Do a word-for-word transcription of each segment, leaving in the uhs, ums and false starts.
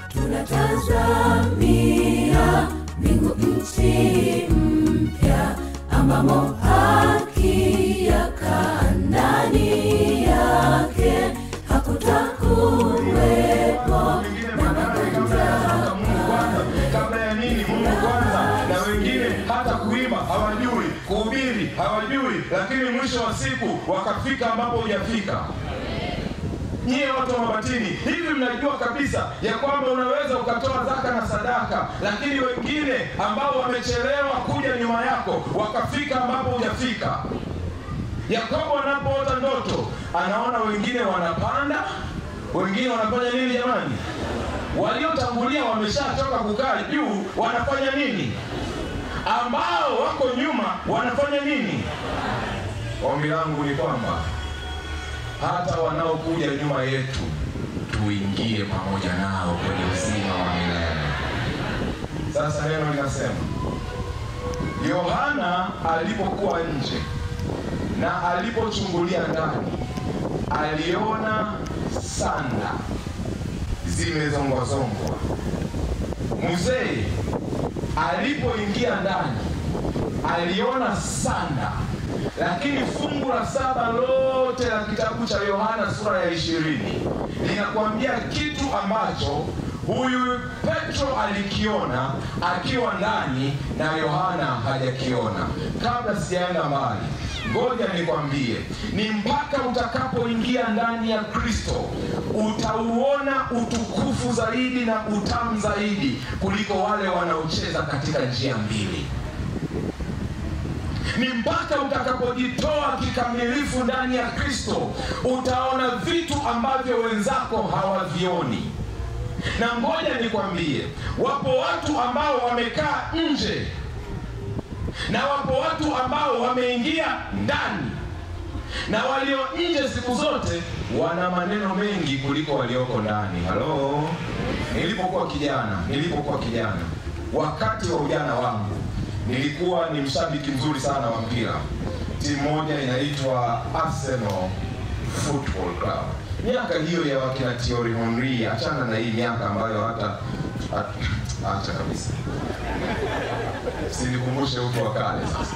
tunatazamia mbingu nchi mpya ambamo haki yakaa ndani yake, hakutakuwepo na magonjwa. Kabla ya nini? Mungu kwanza, na wengine hata kuimba hawajui, kuhubiri hawajui, lakini mwisho wa siku wakafika ambapo hujafika. Nyie watu wa Mabatini, hivi mnajua kabisa ya kwamba unaweza ukatoa zaka na sadaka, lakini wengine ambao wamechelewa kuja nyuma yako wakafika ambapo hujafika. Yakobo anapoota ndoto, anaona wengine wanapanda, wengine wanafanya nini jamani? Waliotangulia wameshatoka kukaa juu, wanafanya nini? Ambao wako nyuma wanafanya nini? Ombi langu ni kwamba hata wanaokuja nyuma yetu tuingie pamoja nao kwenye uzima wa milele. Sasa neno linasema Yohana alipokuwa nje na alipochungulia ndani, aliona sanda zimezongwazongwa. Mzee alipoingia ndani aliona sanda, lakini fungu la saba lote la kitabu cha Yohana sura ya ishirini linakuambia kitu ambacho huyu Petro alikiona akiwa ndani na Yohana hajakiona. Kabla sijaenda mbali, ngoja nikwambie, ni mpaka utakapoingia ndani ya Kristo utauona utukufu zaidi na utamu zaidi kuliko wale wanaocheza katika njia mbili. Ni mpaka utakapojitoa kikamilifu ndani ya Kristo utaona vitu ambavyo wenzako hawavioni. Na ngoja nikwambie, wapo watu ambao wamekaa nje na wapo watu ambao wameingia ndani, na walio nje siku zote wana maneno mengi kuliko walioko ndani. Halo, nilipokuwa kijana, nilipokuwa kijana, wakati wa ujana wangu, nilikuwa ni mshabiki mzuri sana wa mpira. Timu moja inaitwa Arsenal Football Club. Miaka hiyo ya wakina Thierry Henry, achana na hii miaka ambayo hata acha kabisa. Sinikumbushe utu wa kale sasa.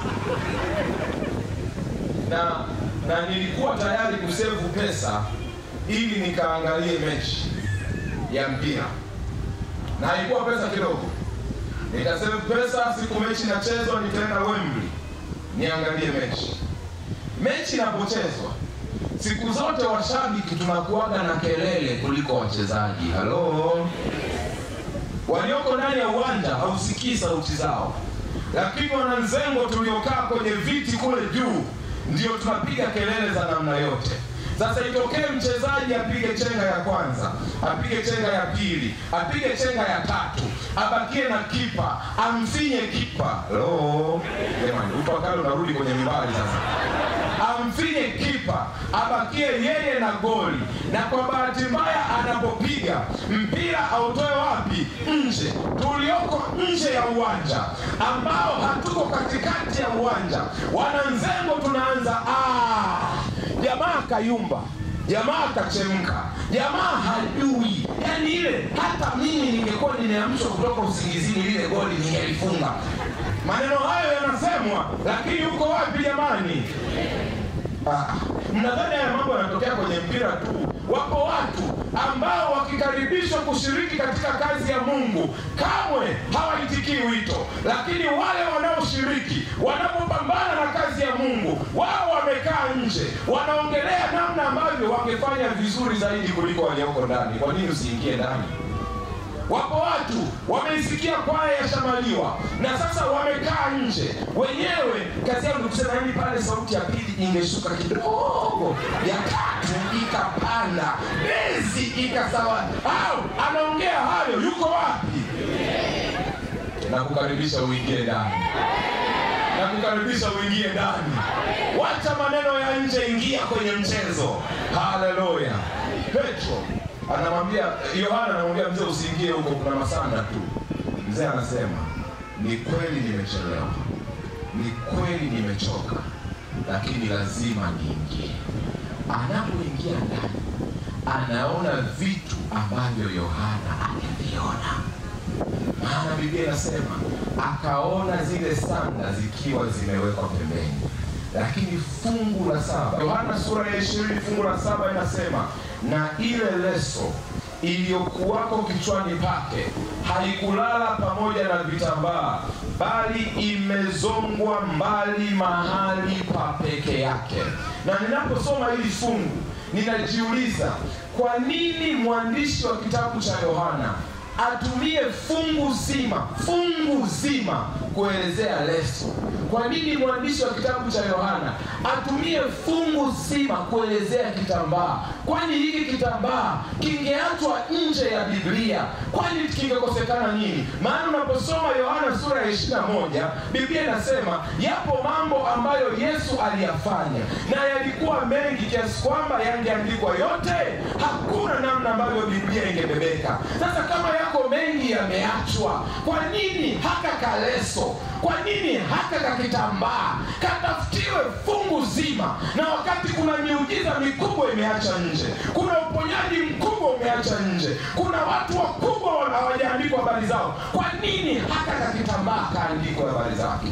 Na na nilikuwa tayari kusevu pesa ili nikaangalie mechi ya mpira. Na haikuwa pesa kidogo. Nikasema pesa, siku mechi inachezwa nitaenda Wembley niangalie mechi. Mechi inapochezwa, siku zote washabiki tunakuaga na kelele kuliko wachezaji. Halo, walioko ndani ya uwanja hausikii sauti zao, lakini wananzengo tuliokaa kwenye viti kule juu ndio tunapiga kelele za namna yote. Sasa itokee mchezaji apige chenga ya kwanza, apige chenga ya pili, apige chenga ya tatu, abakie na kipa, amfinye kipa. Hello, jamani, upakalo unarudi kwenye mimbali sasa. Amfinye kipa, abakie yeye na goli. Na kwa bahati mbaya anapopiga mpira autoe wapi? Nje. Tulioko nje ya uwanja, ambao hatuko katikati ya uwanja, wananzengo tunaanza ah, jamaa kayumba, jamaa kachemka, jamaa hajui. Yani ile hata mimi ningekuwa nimeamshwa kutoka usingizini, lile goli ningelifunga. Maneno hayo yanasemwa, lakini uko wapi jamani? Ah, mnadhani ya mambo yanatokea kwenye mpira tu? Wapo watu ambao wakikaribishwa kushiriki katika kazi ya Mungu kamwe hawaitikii wito, lakini wale wanaoshiriki wanapopambana na kazi ya Mungu, wao wamekaa nje, wanaongelea namna ambavyo wangefanya vizuri zaidi kuliko walioko ndani. Kwa nini usiingie ndani? Wapo watu wameisikia kwaya ya Shamaliwa na sasa wamekaa nje. Wenyewe kazi yao ni kusema hivi, pale sauti ya pili ingeshuka kidogo, ya tatu ikapanda, bezi ikasawa. Au anaongea hayo, yuko wapi? Na kukaribisha uingie ndani. Na kukaribisha uingie ndani. Wacha maneno ya nje, ingia kwenye mchezo. Haleluya. Petro anamwambia Yohana, anamwambia mzee, usiingie huko, kuna masanda tu. Mzee anasema, ni kweli nimechelewa, ni kweli nimechoka, lakini lazima niingie. Anapoingia ndani, anaona vitu ambavyo Yohana aliviona. Maana Biblia inasema akaona zile sanda zikiwa zimewekwa pembeni. Lakini fungu la saba, Yohana sura ya ishirini fungu la saba inasema, na ile leso iliyokuwako kichwani pake haikulala pamoja na vitambaa, bali imezongwa mbali mahali pa peke yake. Na ninaposoma hili fungu ninajiuliza, kwa nini mwandishi wa kitabu cha Yohana atumie fungu zima fungu zima kuelezea leso? Kwa nini mwandishi wa kitabu cha Yohana atumie fungu zima kuelezea kitambaa? Kwani hiki kitambaa kingeachwa nje ya Biblia? Kwani kingekosekana nini? Maana unaposoma Yohana sura ya ishirini na moja, Biblia inasema yapo mambo ambayo Yesu aliyafanya, na yalikuwa mengi kiasi kwamba yangeandikwa yote, hakuna namna ambavyo Biblia ingebebeka. Sasa kama yako mengi yameachwa, kwa nini haka kaleso? Kwa nini haka kakitambaa katafutiwe fungu zima, na wakati kuna miujiza mikubwa imeacha nje, kuna uponyaji mkubwa umeacha nje, kuna watu wakubwa hawajaandikwa habari zao? Kwa nini haka kakitambaa kaandikwa habari zake?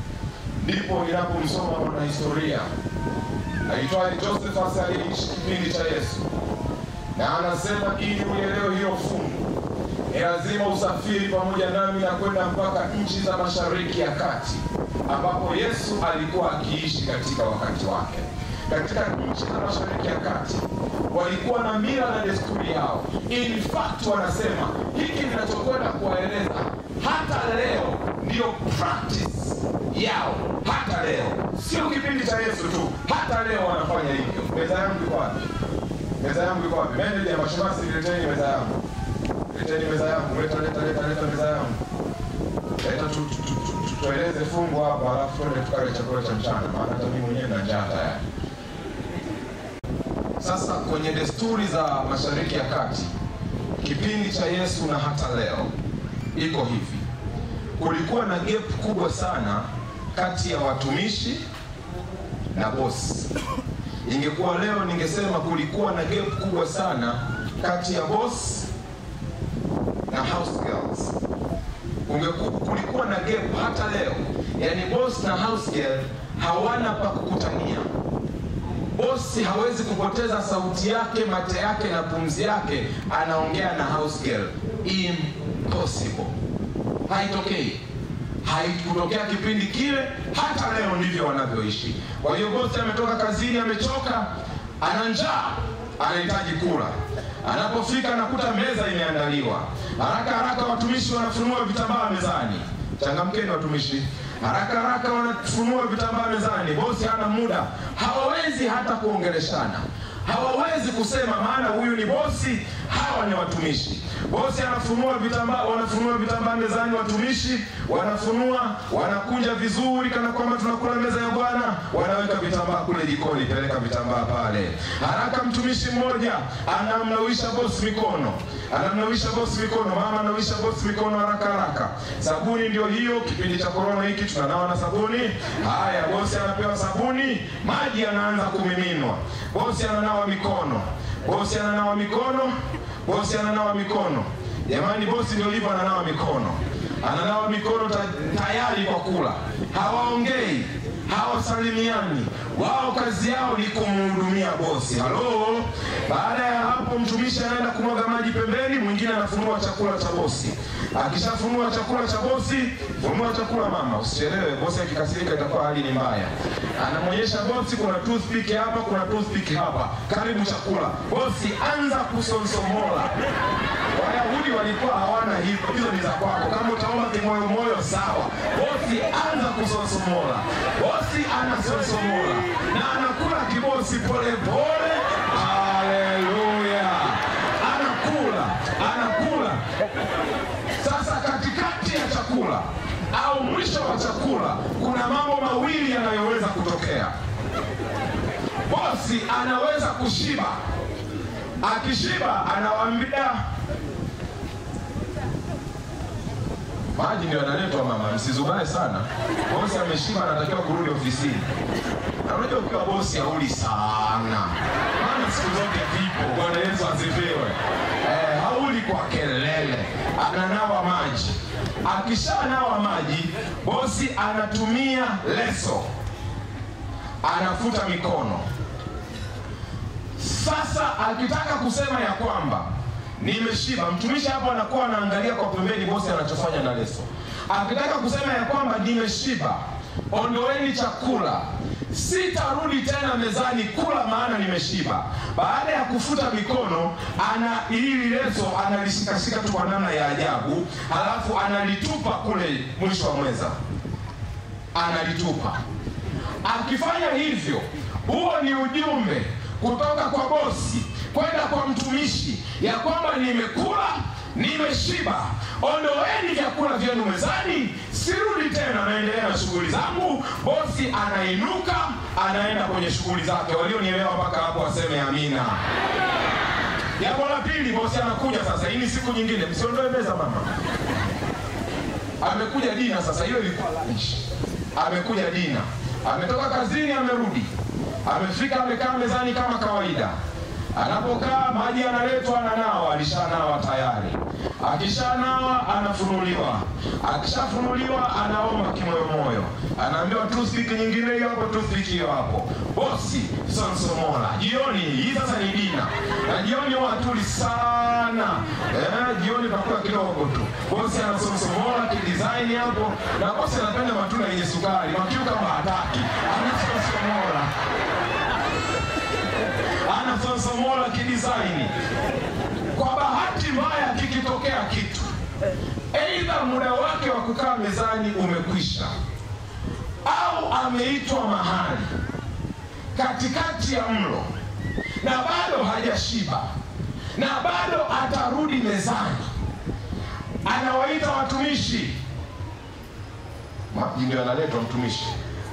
Ndipo ninapomsoma mwanahistoria aitwaye Josephus aliyeishi kipindi cha Yesu, na anasema ili uelewe hiyo fungu ni lazima usafiri pamoja nami na kwenda mpaka nchi za Mashariki ya Kati, ambapo Yesu alikuwa akiishi katika wakati wake. Katika nchi za Mashariki ya Kati walikuwa na mila na desturi yao. In fact, wanasema hiki ninachokwenda kuwaeleza hata leo ndio practice yao. Hata leo, sio kipindi cha Yesu tu, hata leo wanafanya hivyo. Meza yangu iko wapi? Meza yangu iko wapi? Mende ya mashemasi, leteni meza yangu. Leteni meza yangu, leta leta leta leta meza yangu. Leta tu tueleze fungu hapa, alafu twende tukale chakula cha mchana, maana hata mimi mwenyewe na njaa tayari. Sasa kwenye desturi za Mashariki ya Kati, kipindi cha Yesu na hata leo iko hivi. Kulikuwa na gap kubwa sana kati ya watumishi na boss. Ingekuwa leo ningesema kulikuwa na gap kubwa sana kati ya boss na house girls. Ungekuwa kulikuwa na gap hata leo. Yaani boss na house girl hawana pa kukutania. Boss hawezi kupoteza sauti yake, mate yake na pumzi yake anaongea na house girl. Impossible. Haitokei. Haikutokea kipindi kile, hata leo ndivyo wanavyoishi. Kwa hiyo boss ametoka kazini, amechoka, ana njaa, anahitaji kula. Anapofika anakuta meza imeandaliwa. Haraka haraka watumishi wanafunua vitambaa mezani. Changamkeni watumishi. Haraka haraka wanafunua vitambaa mezani. Bosi hana muda. Hawawezi hata kuongeleshana. Hawawezi kusema maana huyu ni bosi, hawa ni watumishi. Bosi anafunua vitambaa, wanafunua vitambaa mezani, watumishi wanafunua, wanakunja vizuri kana kwamba tunakula meza ya Bwana, wanaweka vitambaa kule jikoni, peleka vitambaa pale. Haraka mtumishi mmoja anamnawisha bosi mikono. Anamnawisha bosi mikono, mama anawisha bosi mikono haraka haraka. Sabuni ndio hiyo, kipindi cha corona hiki tunanawa na sabuni. Haya, bosi anapewa sabuni, maji yanaanza kumiminwa. Bosi ananawa mikono. Bosi ananawa mikono. Bosi ananawa mikono. Jamani, bosi ndio hivyo, ananawa mikono. Ananawa mikono tayari kwa kula. Hawaongei, hawasalimiani. Wao kazi yao ni kumhudumia bosi. Halo. Baada ya hapo mtumishi anaenda kumwaga maji pembeni, mwingine anafunua chakula cha bosi. Akishafunua chakula cha bosi, funua chakula mama, usichelewe, bosi akikasirika itakuwa hali ni mbaya. Anamwonyesha bosi kuna toothpick hapa, kuna toothpick hapa. Karibu chakula. Bosi anza kusonsomola. Wayahudi walikuwa hawana hivyo, hizo ni za kwako. Kama utaomba kimoyo moyo sawa. Bosi anza kusonsomola. Bosi anasonsomola na anakula kibosi pole pole. Haleluya. Anakula, anakula. Sasa katikati ya chakula au mwisho wa chakula kuna mambo mawili yanayoweza kutokea. Bosi anaweza kushiba. Akishiba anawaambia maji ndio analetwa mama, msizubae sana. Bosi ameshiba, anatakiwa kurudi ofisini. Na unajua ukiwa bosi hauli sana. Maana siku zote vipo. Bwana Yesu asifiwe. Eh, hauli kwa kelele, ananawa maji. Akishanawa maji, bosi anatumia leso, anafuta mikono. Sasa akitaka kusema ya kwamba nimeshiba, mtumishi hapo anakuwa anaangalia kwa pembeni bosi anachofanya na leso. Akitaka kusema ya kwamba nimeshiba, ondoeni chakula, sitarudi tena mezani kula maana nimeshiba. Baada ya kufuta mikono, ana hili leso analishikashika tu kwa namna ya ajabu, halafu analitupa kule mwisho wa meza, analitupa. Akifanya hivyo, huo ni ujumbe kutoka kwa bosi kwenda kwa mtumishi ya kwamba nimekula, nimeshiba, ondoeni vyakula vyenu mezani, sirudi tena, naendelea na shughuli zangu. Bosi anainuka, anaenda kwenye shughuli zake. Walionielewa mpaka hapo waseme amina. Jambo la pili, bosi anakuja sasa. Hii ni siku nyingine, msiondoe meza mama. Amekuja dina sasa, hiyo ilikuwa lunch. Amekuja dina, ametoka kazini, amerudi, amefika, amekaa mezani kama kawaida. Anapokaa maji analetwa, ananawa, alishanawa tayari. Akishanawa anafunuliwa. Akishafunuliwa anaomba kimoyo moyo. Anaambiwa toothpick nyingine hiyo hapo, toothpick hiyo hapo. Bosi Sonsomola. Jioni hii sasa ni dina. Na jioni watuli sana. Eh, jioni pakua kidogo tu. Bosi ana Sonsomola kidesign hapo. Na bosi anapenda matunda yenye sukari. Makiu kama hataki. Ana Sonsomola. Ana Sonsomola kidesign. Kwa bahati mbaya kikitokea kitu, aidha muda wake wa kukaa mezani umekwisha, au ameitwa mahali katikati ya mlo na bado hajashiba na bado atarudi mezani, anawaita watumishi. Maji ndio analetwa mtumishi.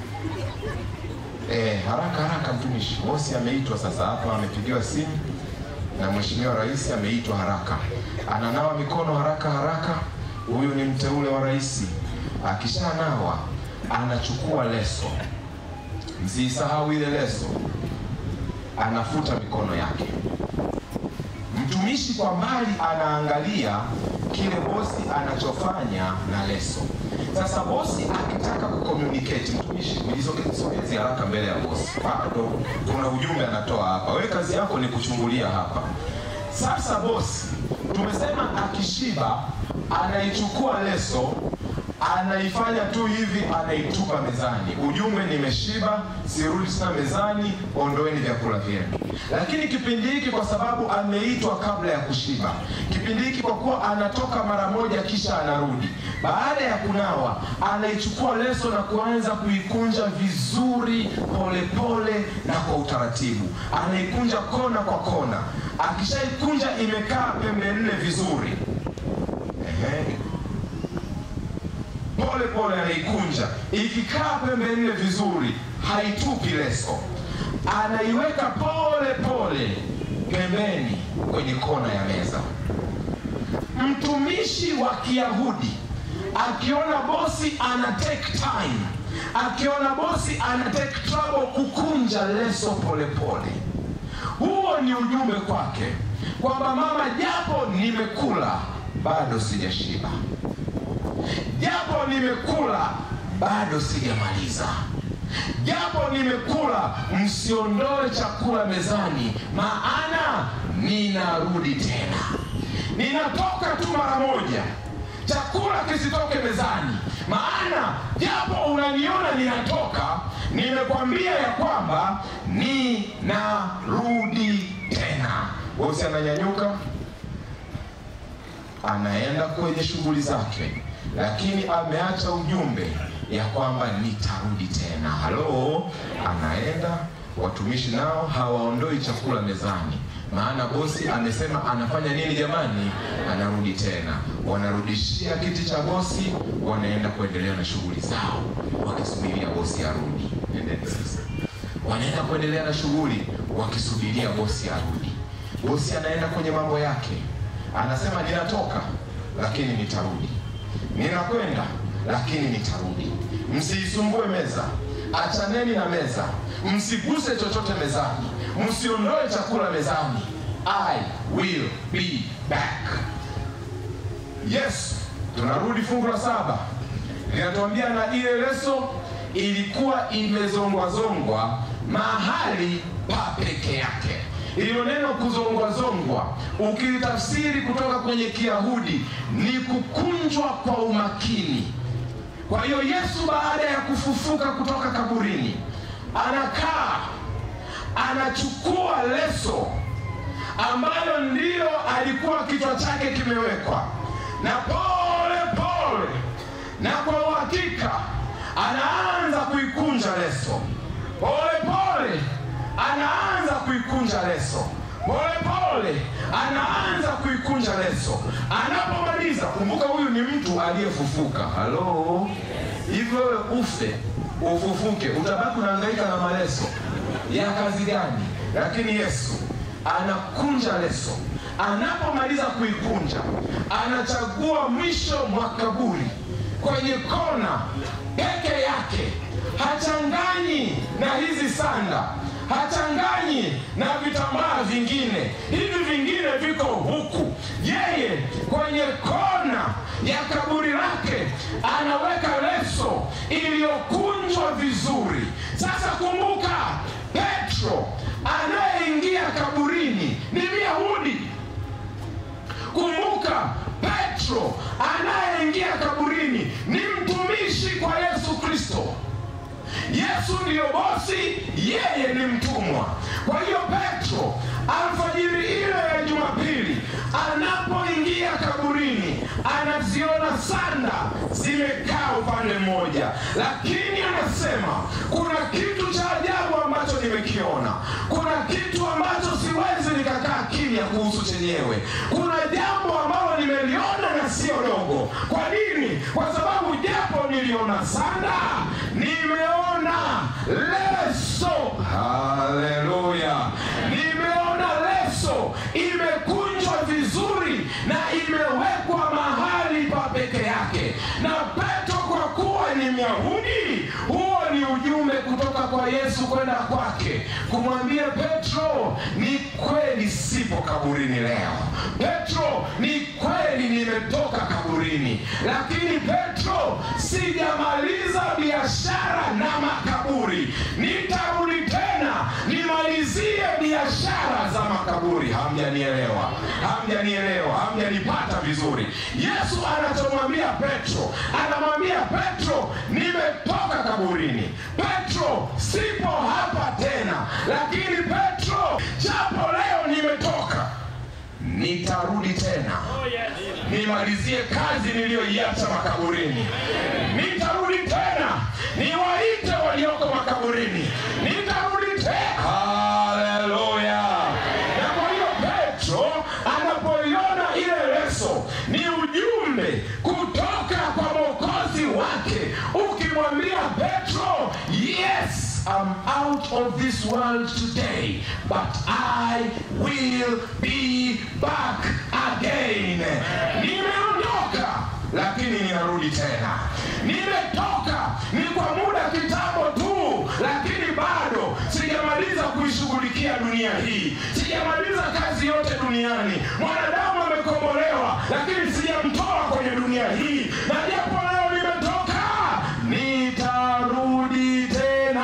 Eh, haraka haraka mtumishi. Bosi ameitwa sasa hapa, amepigiwa simu na Mheshimiwa Rais, ameitwa haraka. Ananawa mikono haraka haraka. Huyu ni mteule wa rais. Akishanawa, anachukua leso. Msisahau ile leso. Anafuta mikono yake. Mtumishi kwa mbali anaangalia kile bosi anachofanya na leso. Sasa bosi akitaka kucommunicate, mtumishi mjisogeze haraka mbele ya bosi. Bado kuna ujumbe anatoa hapa. Wewe kazi yako ni kuchungulia hapa. Sasa bosi, tumesema akishiba anaichukua leso, anaifanya tu hivi, anaitupa mezani. Ujumbe, nimeshiba, sirudi tena mezani, ondoeni vyakula vyenu. Lakini kipindi hiki kwa sababu ameitwa kabla ya kushiba, kipindi hiki kwa kuwa anatoka mara moja kisha anarudi, baada ya kunawa anaichukua leso na kuanza kuikunja vizuri, pole pole na kwa utaratibu. Anaikunja kona kwa kona. Akishaikunja imekaa pembe nne vizuri, ehe, pole pole anaikunja. Ikikaa pembe nne vizuri, haitupi leso, anaiweka pole pole pembeni kwenye kona ya meza. Mtumishi wa Kiyahudi akiona bosi ana take time, akiona bosi ana take trouble kukunja leso pole pole, huo ni ujumbe kwake kwamba mama, japo nimekula bado sijashiba, japo nimekula bado sijamaliza, japo nimekula, msiondoe chakula mezani, maana ninarudi tena. Ninatoka tu mara moja, chakula kisitoke mezani, maana japo unaniona ninatoka, nimekwambia ya kwamba ninarudi tena. Bosi ananyanyuka, anaenda kwenye shughuli zake, lakini ameacha ujumbe ya kwamba nitarudi tena. Halo, anaenda. Watumishi nao hawaondoi chakula mezani, maana bosi amesema anafanya nini jamani? Anarudi tena. Wanarudishia kiti cha bosi, wanaenda kuendelea na shughuli zao wakisubiria bosi arudi. Wanaenda kuendelea na shughuli wakisubiria bosi arudi. Bosi anaenda kwenye mambo yake, anasema ninatoka lakini nitarudi, ninakwenda lakini nitarudi. Msiisumbue meza, achaneni na meza, msiguse chochote mezani. msiondoe chakula mezani, I will be back. Yes, tunarudi fungu la saba. Linatuambia na ile leso ilikuwa imezongwa zongwa mahali pa peke yake. Hilo neno kuzongwa zongwa, ukilitafsiri kutoka kwenye Kiyahudi, ni kukunjwa kwa umakini. Kwa hiyo Yesu baada ya kufufuka kutoka kaburini, anakaa, anachukua leso ambayo ndiyo alikuwa kichwa chake kimewekwa, na pole pole na kwa uhakika anaanza kuikunja leso. Pole pole anaanza kuikunja leso. Pole pole anaanza kuikunja leso. Anapomaliza, kumbuka huyu ni mtu aliyefufuka. Halo, hivi wewe ufe ufufuke, utabaki unahangaika na maleso ya kazi gani? Lakini Yesu anakunja leso. Anapomaliza kuikunja, anachagua mwisho mwa kaburi, kwenye kona peke yake. Hachanganyi na hizi sanda, hachanganyi na vitambaa vingine. Hivi vingine viko huku. Yeye kwenye kona ya kaburi lake anaweka leso iliyokunjwa vizuri. Sasa kumbuka, Petro anayeingia kaburini ni Myahudi. Kumbuka, Petro anayeingia kaburini ni mtumishi kwa Yesu Kristo. Yesu ndiyo bosi, yeye ni mtumwa. Kwa hiyo Petro alfajiri ile ya Jumapili anapoingia kaburini, anaziona sanda zimekaa upande mmoja, lakini anasema kuna kitu cha ajabu ambacho nimekiona. Kuna kitu ambacho siwezi nikakaa kimya kuhusu chenyewe. Kuna jambo ambalo nimeliona na sio dogo. Kwa nini? Kwa sababu japo niliona sanda, nimeona leso. Haleluya! Nimeona leso imekunjwa vizuri na imewekwa mahali pa peke yake. Na Petro, kwa kuwa ni Myahudi, huo ni ujumbe kutoka kwa Yesu kwenda kwake, kumwambia Petro, ni kweli sipo kaburini leo. Petro, ni kweli nimetoka kaburini, lakini Petro, sijamaliza biashara na makaburi. Nitarudi tena nimalizie biashara za makaburi. Hamjanielewa, hamjanielewa, hamjanipata vizuri. Yesu anachomwambia Petro, anamwambia Petro, nimetoka kaburini. Petro, sipo hapa tena, lakini Petro, japo leo nimetoka, nitarudi tena nimalizie kazi niliyoiacha makaburini. Nitarudi tena niwaite walioko makaburini. Nitarudi tena. Haleluya! Na kwa hiyo Petro anapoiona ile leso, ni ujumbe kutoka kwa Mwokozi wake ukimwambia Petro, yes, I'm out of this world today, but I will be back again. Nimeondoka, lakini ninarudi tena. Nimetoka ni kwa muda kitambo tu, lakini bado sijamaliza kuishughulikia dunia hii. Sijamaliza kazi yote duniani. Mwanadamu amekombolewa, lakini sijamtoa kwenye dunia hii. Na japo leo nimetoka, nitarudi tena.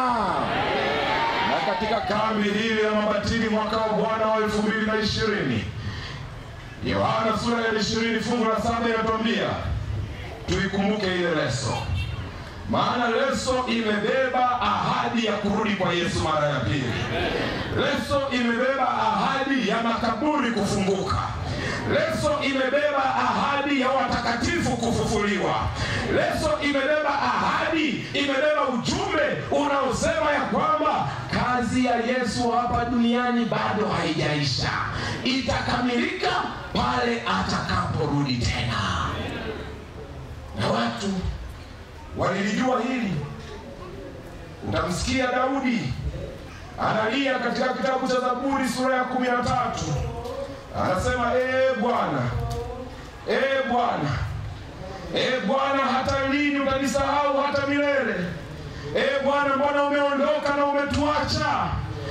Na katika kambi hili la mabatili mwaka wa Bwana wa elfu mbili na ishirini, Yohana sura ya ishirini fungu la saba inatuambia tuikumbuke ile leso. Maana leso imebeba ahadi ya kurudi kwa Yesu mara ya pili. Leso imebeba ahadi ya makaburi kufunguka. Leso imebeba ahadi ya watakatifu kufufuliwa. Leso imebeba ahadi, imebeba ujumbe unaosema ya kwamba kazi ya Yesu hapa duniani bado haijaisha. Itakamilika pale atakaporudi tena. Na watu walilijua hili. Utamsikia Daudi analia katika kitabu cha Zaburi sura ya kumi na tatu. Anasema, ee Bwana, ee Bwana, ee Bwana, hata lini utanisahau hata milele? Ee Bwana, mbona umeondoka na umetuacha?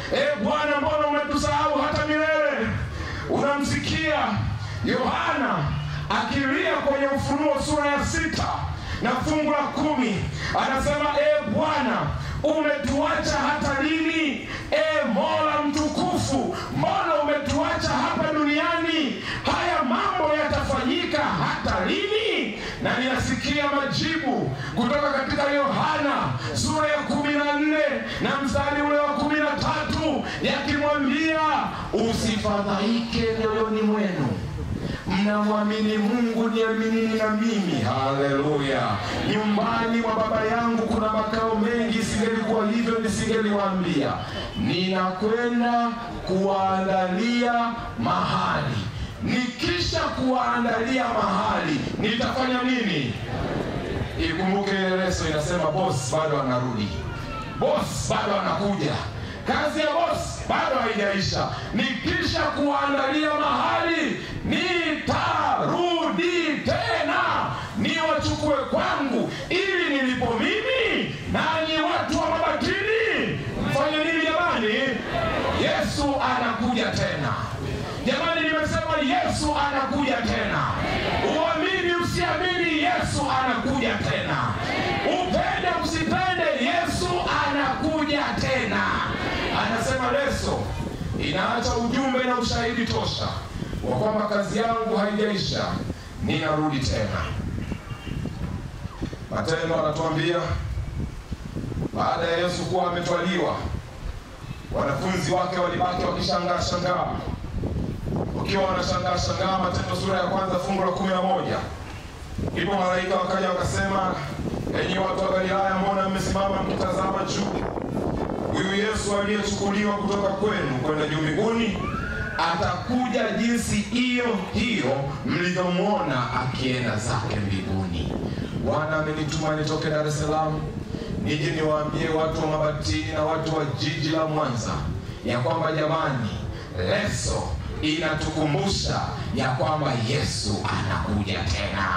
E Bwana, mbona umetusahau hata milele? Unamsikia Yohana akilia kwenye Ufunuo sura ya sita na fungu la kumi, anasema e Bwana, umetuacha hata lini? E Mola mtukufu, mbona umetuacha hapa duniani? Haya mambo yatafanyika hata lini? Na ninasikia majibu kutoka katika Yohana sura ya kumi na nne na mstari ule wa kumi na tatu yakimwambia, usifadhaike moyoni mwenu, mnamwamini Mungu, niaminini na mimi. Haleluya. Nyumbani mwa Baba yangu kuna makao mengi, singelikuwa hivyo nisingeliwaambia. Ninakwenda kuwaandalia mahali. Nikisha kuwaandalia mahali, nitafanya nini? Ikumbuke leso inasema boss bado anarudi. Boss bado anakuja. Kazi ya boss bado haijaisha. Nikisha kuandalia mahali, nitarudi tena niwachukue kwangu, ili nilipo mimi nanyi watu wa Mabatini mfanye nini jamani? Yesu anakuja tena. Jamani, nimesema Yesu anakuja tena. Uamini usiamini, Yesu anakuja tena. Upende usipende, Yesu anakuja tena. Anasema leso inaacha ujumbe na ushahidi tosha wa kwamba kazi yangu haijaisha, ninarudi tena. Matendo anatuambia baada ya Yesu kuwa ametwaliwa, wanafunzi wake walibaki wakishangaa shangaa. Wakiwa wanashangaa shangaa, Matendo sura ya kwanza fungu la kumi na moja, ndipo malaika wakaja wakasema, enyi watu wa Galilaya, mbona mmesimama mkitazama juu? Huyu Yesu aliyechukuliwa kutoka kwenu kwenda juu mbinguni atakuja jinsi hiyo hiyo mlivyomwona akienda zake mbinguni. Bwana amenituma nitoke Dar es Salaam nije niwaambie watu wa Mabatini na watu wa jiji la Mwanza ya kwamba jamani, leso inatukumbusha ya kwamba Yesu anakuja tena.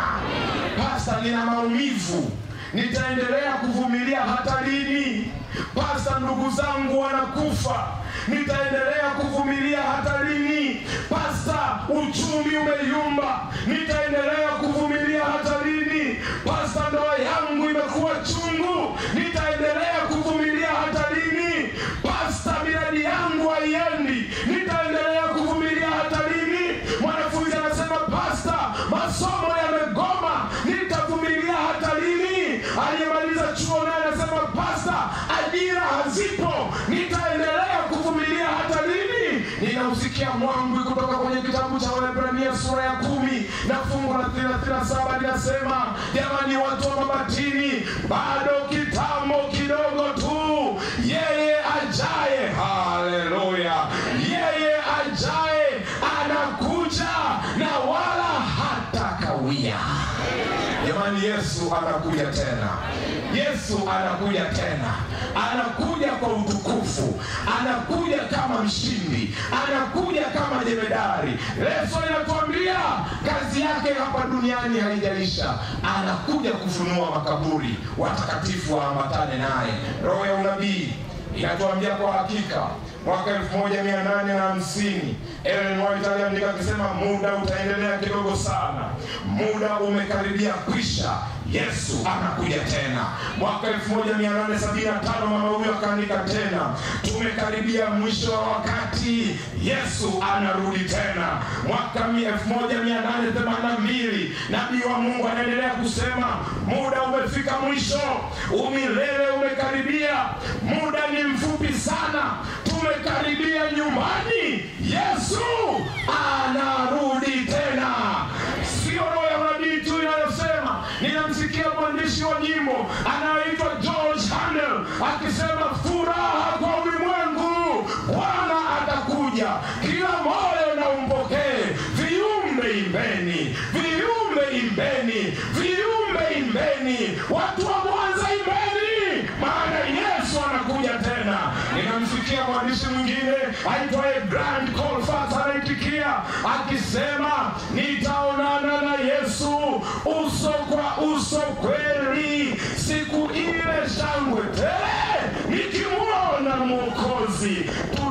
Pasta, nina maumivu, nitaendelea kuvumilia hata lini? Pasta, ndugu zangu wanakufa, nitaendelea kuvumilia hata lini? Pasta, uchumi umeyumba, nitaendelea kuvumilia hata lini? Pasta, ndoa yangu imekuwa chungu, nitaendelea kuvumilia hata lini? Pasta, miradi yangu haiendi, nitaendelea kuvumilia hata lini? Mwanafunzi anasema, pasta, masomo yamegoma, nitavumilia hata lini? Aliyemaliza chuo naye anasema, pasta, ajira hazipo, nitaendelea kuvumilia hata lini? Ninausikia mwangwi kutoka kwenye kitabu cha Waebrania sura ya kumi na fungu la thelathini na saba linasema, jamani watu wa Mabatini, bado kitambo kidogo tu, yeye ajaye, haleluya, yeye ajaye anakuja na wala hata kawia. Jamani, Yesu anakuja tena. Yesu anakuja tena. Anakuja kwa utukufu. Anakuja kama mshindi. Anakuja kama jemedari. Leso inatuambia kazi yake hapa duniani haijaisha. Anakuja kufunua makaburi, watakatifu waambatane naye. Roho ya unabii inatuambia kwa hakika mwaka elfu moja mia nane na hamsini Ellen White aliandika akisema, muda utaendelea kidogo sana, muda umekaribia kwisha, Yesu anakuja tena. Mwaka elfu moja mia nane sabini na tano mama huyo akaandika tena, tumekaribia mwisho wa wakati, Yesu anarudi tena. Mwaka elfu moja mia nane themanini na mbili nabii wa Mungu anaendelea kusema, muda umefika mwisho, umilele umekaribia, muda ni mfupi sana, tumekaribia nyumbani, Yesu anarudi tena. Sio roho ya unabii tu inayosema. Ninamsikia mwandishi wa nyimbo anaitwa George Handel akisema, furaha kwa ulimwengu, Bwana atakuja, kila moyo na umpokee, viumbe imbeni, viumbe imbeni, viumbe imbeni, watu wa Mwanza imbeni, maana Yesu anakuja tena. Ninamsikia mwandishi mwingine aitwaye Grant Colfax anaitikia akisema, nitaonana na Yesu uso kwa uso kweli, siku ile shangwe tele, nikimuona Mwokozi.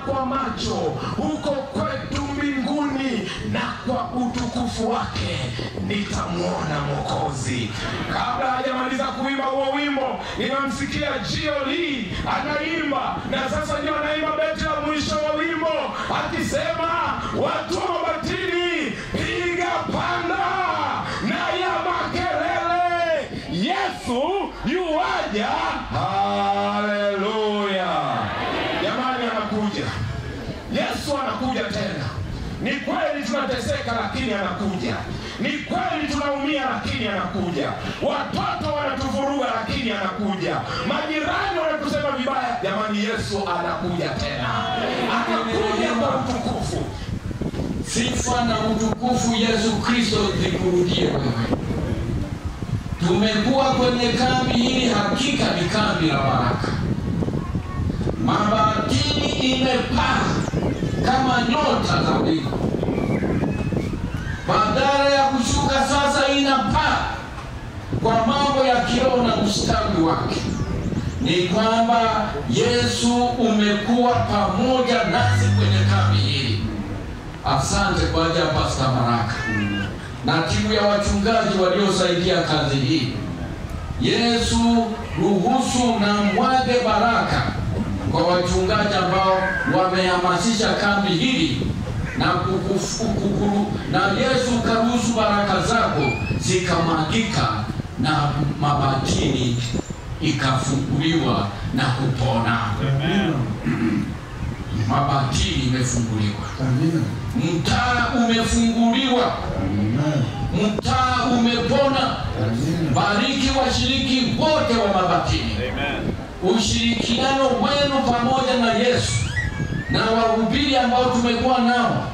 kwa macho huko kwetu mbinguni, na kwa utukufu wake nitamwona Mwokozi. Kabla hajamaliza kuimba huo wimbo, ninamsikia Jioli anaimba, na sasa ndio anaimba beti la mwisho wa wimbo akisema, watu wa Mabatini piga panda na ya makelele, Yesu yuaja. Haleluya! Jamani, anakuja. Yesu anakuja tena. Ni kweli tunateseka, lakini anakuja. Ni kweli tunaumia, lakini anakuja. Watoto wanatuvuruga, lakini anakuja. Majirani wanatusema vibaya, jamani, Yesu anakuja tena. Anakuja kwa utukufu. Sifa na utukufu Yesu Kristo zikurudie wewe. Tumekuwa kwenye kambi hili, hakika ni kambi la baraka. Mabatini imepaa kama nyota za mbingu. Badala ya kushuka sasa inapaa kwa mambo ya kiroho na ustawi wake. Ni kwamba Yesu umekuwa pamoja nasi kwenye kambi hili. Asante kwa ajili ya Pastor Baraka na timu ya wachungaji waliosaidia kazi hii. Yesu, ruhusu na mwage baraka kwa wachungaji ambao wamehamasisha kambi hili, na kukuru, na Yesu karuhusu baraka zako zikamagika na Mabatini ikafunguliwa na kupona. Amen. Mabatini imefunguliwa. Amen. Mtaa umefunguliwa. Amen. Mtaa umepona. Amen. Bariki washiriki wote wa Mabatini. Amen. Ushirikiano wenu pamoja na Yesu na wahubiri ambao tumekuwa nao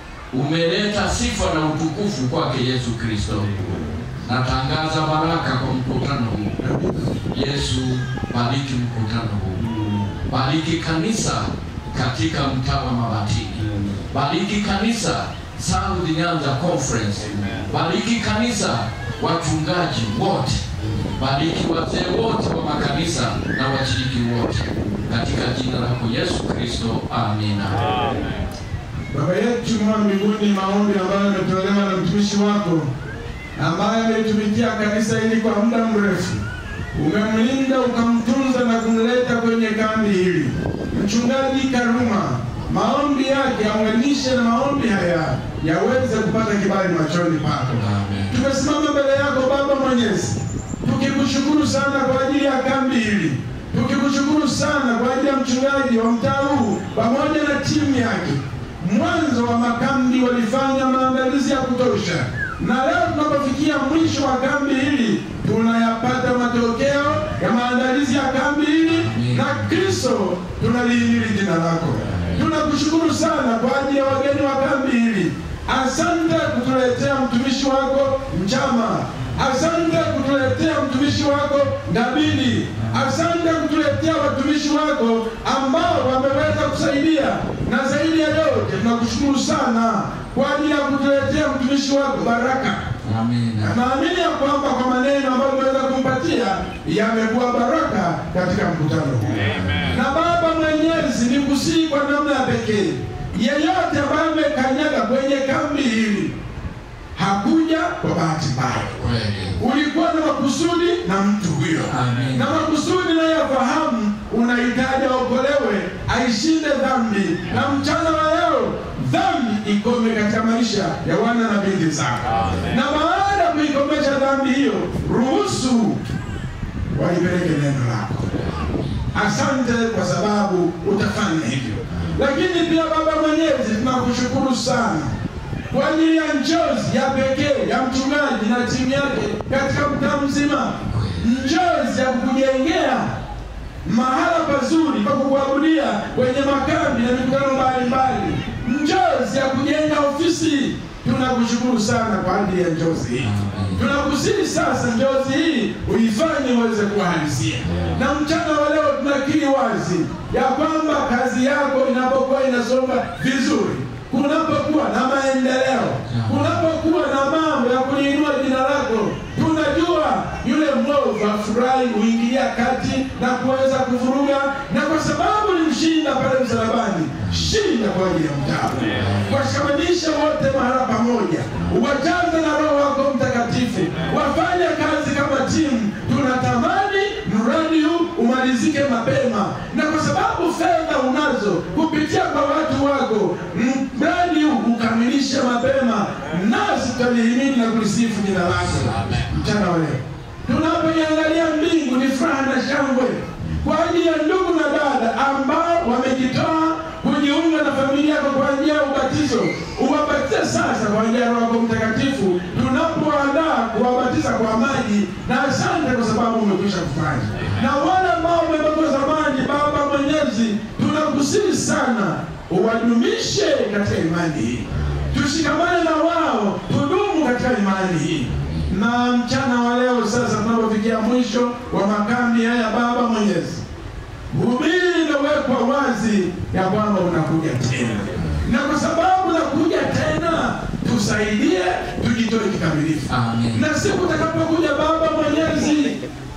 umeleta sifa na utukufu kwake Yesu Kristo. Natangaza baraka kwa mkutano huu. Yesu, bariki mkutano huu. Bariki kanisa katika mtaa wa Mabatini. Bariki kanisa South Nyanza Conference. Bariki kanisa wachungaji wote. Bariki wazee wote wa makanisa na washiriki wote, katika jina lako Yesu Kristo, amina. Amen. Baba yetu wa mbinguni, maombi ambayo yametolewa na mtumishi wako ambaye ametumikia kanisa hili kwa muda mrefu, umemlinda ukamtunza na kumleta kwenye kambi hili. Mchungaji Karuma, maombi yake aunganishe na maombi haya yaweze kupata kibali machoni pako. Tumesimama mbele yako Baba Mwenyezi, tukikushukuru sana kwa ajili ya kambi hili. Tukikushukuru sana kwa ajili ya mchungaji wa mtaa huu pamoja na timu yake. Mwanzo wa makambi walifanya maandalizi ya kutosha, na leo tunapofikia mwisho wa kambi hili tunayapata matokeo ya maandalizi ya kambi hili, na Kristo tunalihimili jina lako. Tunakushukuru sana kwa ajili ya wageni wa kambi hili. Asante kutuletea mtumishi wako Mchama. Asante kutuletea mtumishi wako Ndabili. Asante kutuletea watumishi wako ambao wameweza kusaidia, na zaidi ya yote tunakushukuru sana kwa ajili ya kutuletea mtumishi wako Baraka. Amina. Naamini ya kwamba kwa maneno ambayo umeweza kumpatia yamekuwa baraka katika mkutano huu. Amen. Na Baba Mwenyezi, nikusihi kwa namna ya pekee, yeyote ambaye amekanyaga kwenye kambi hili hakuja kwa bahati mbaya. Ulikuwa na makusudi na mtu huyo. Amen. Na makusudi na yafahamu, unahitaji aokolewe, aishinde dhambi. Na mchana wa leo dhambi ikome katika maisha ya wana na binti zako. Na baada ya kuikomesha dhambi hiyo, ruhusu walipeleke neno lako. Asante kwa sababu utafanya hivyo. Lakini pia Baba Mwenyezi, tunakushukuru sana kwa ajili ya njozi ya pekee ya mchungaji na timu yake katika mtaa mzima. Njozi ya kukujengea mahala pazuri pa kuabudia kwenye makambi na mikutano mbalimbali. Njozi ya kujenga ofisi. Tunakushukuru sana kwa ajili ya njozi hii. Tunakusihi sasa njozi hii uifanye uweze kuhalisia. Na mchana wa leo tunakiri wazi ya kwamba kazi yako inapokuwa inasonga vizuri, kunapokuwa na maendeleo, kunapokuwa na mambo ya kuliinua jina lako, tunajua yule mwovu afurahi uingilia kati na kuweza kuvuruga, na kwa sababu ulimshinda pale msalabani, kushinda kwa ajili ya mtaa. Washikanishe wote mahala pamoja, uwajaze na Roho wako Mtakatifu, wafanye kazi kama timu. Tunatamani mradi huu umalizike mapema, na kwa sababu fedha unazo kupitia kwa watu wako, mradi huu ukamilishe mapema, nasi tutalihimidi na kulisifu jina lako. Mchana wa leo tunapoiangalia mbingu ni furaha na shangwe kwa ajili ya ndugu na dada ambao wamejitoa kujiunga na familia yako kwa njia ya ubatizo. Uwabatize sasa kwa njia ya Roho Mtakatifu tunapoandaa kuwabatiza kwa maji, na asante kwa sababu umekwisha kufanya. Na wale ambao wamebatizwa zamani, Baba Mwenyezi, tunakusihi sana uwadumishe katika imani hii, tushikamane na wao, tudumu katika imani hii. Na mchana wa leo sasa tunapofikia mwisho wa makambi haya, Baba Mwenyezi, hubiri inawekwa wazi ya kwamba unakuja tena, na kwa sababu unakuja tena, tusaidie tujitoe kikamilifu. Na siku utakapokuja Baba Mwenyezi,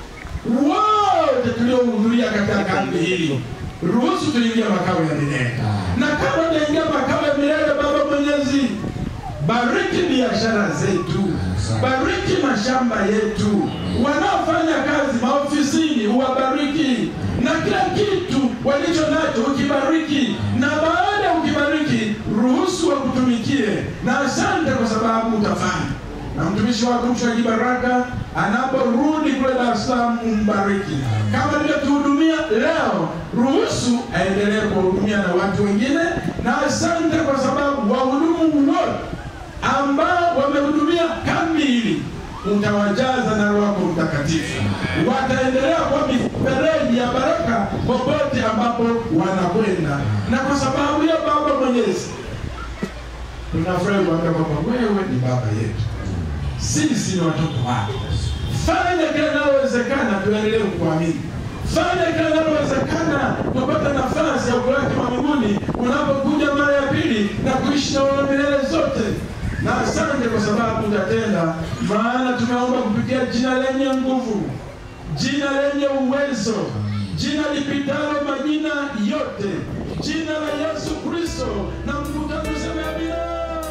wote tuliohudhuria katika kambi hili, ruhusu tuingie makao ya milele. Na kama tuingia makao ya milele, Baba Mwenyezi, bariki biashara zetu, bariki mashamba yetu, wanaofanya kazi maofisini uwabariki, na kila kitu walicho nacho ukibariki, na baada ya ukibariki ruhusu wakutumikie. Na asante kwa sababu utafanya. Na mtumishi wako Mchungaji Baraka anaporudi kule Dar es Salaam, umbariki kama nilivyotuhudumia leo, ruhusu aendelee kuhudumia na watu wengine. Na asante kwa sababu wahudumu wote ambao wamehudumia kambi hili utawajaza na Roho wako Mtakatifu, wataendelea kwa mifereji ya baraka popote ambapo wanakwenda. Na kwa sababu ya Baba Mwenyezi, tunafurahi kuambia kwamba wewe ni Baba yetu, sisi ni watoto wako. Fanya kile linalowezekana tuendelee kukuamini. Fanya kile linalowezekana kupata nafasi ya kulaki mbinguni unapokuja mara ya pili na kuishi na wewe milele zote. Na asante kwa sababu utatenda, maana tumeomba kupitia jina lenye nguvu, jina lenye uwezo, jina lipitalo majina yote, jina la Yesu Kristo. Na mkutano sema amina.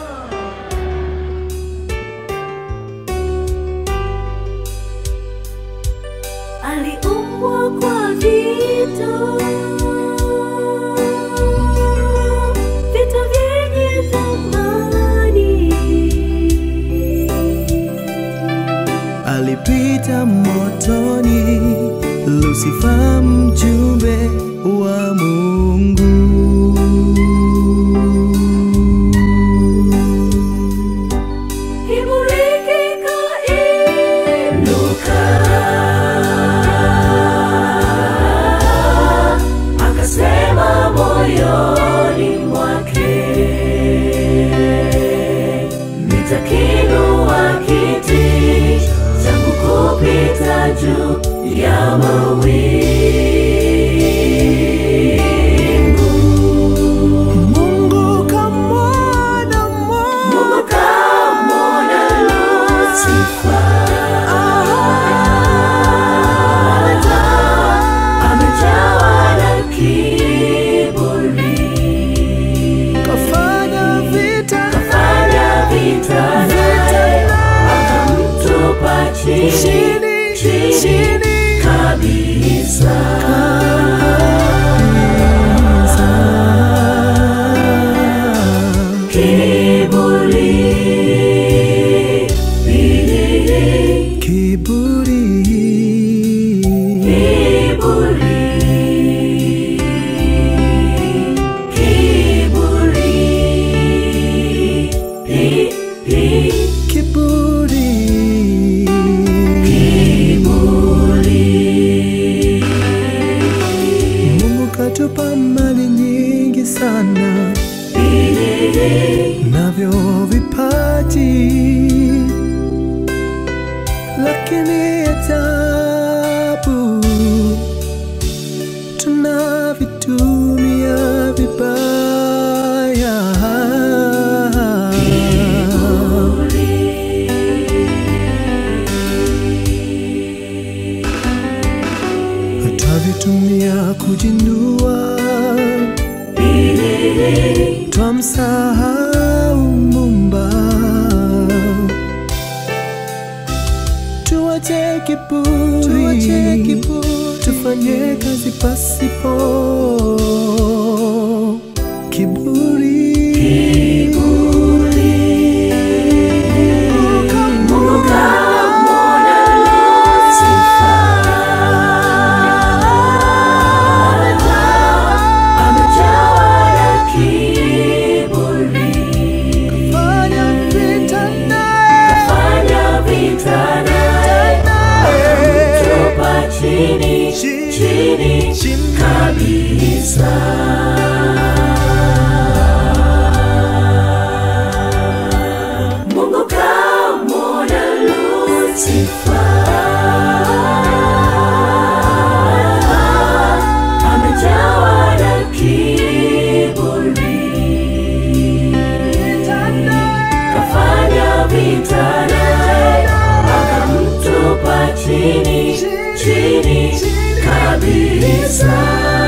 Aliumbwa kwa vito, vito vyenye thamani. Alipita motoni, Lucifer mjumbe wa Mungu. Juu ya mawingu, Mungu kamwona, Mungu kamwona Lucifer, amejawa na kiburi, kafanya vita, kafanya vita naye, akamtupa chini chini kabisa. Kiburi, kiburi, kiburi, kiburi, kiburi. Mungu katupa mali nyingi sana, navyo vipaji, lakini ajabu tunavitumia vibaya. Tutavitumia kujinua, twamsahau Muumba. Tuache kiburi, tufanye kazi pasipo kiburi. Mungu kamwona Lucifer, amejawa na kiburi, kafanya vita naye, akamtupa chini chini kabisa. Mungu kamwona Lucifer, amejawa na kiburi, kafanya vita naye, akamtupa chini chini kabisa.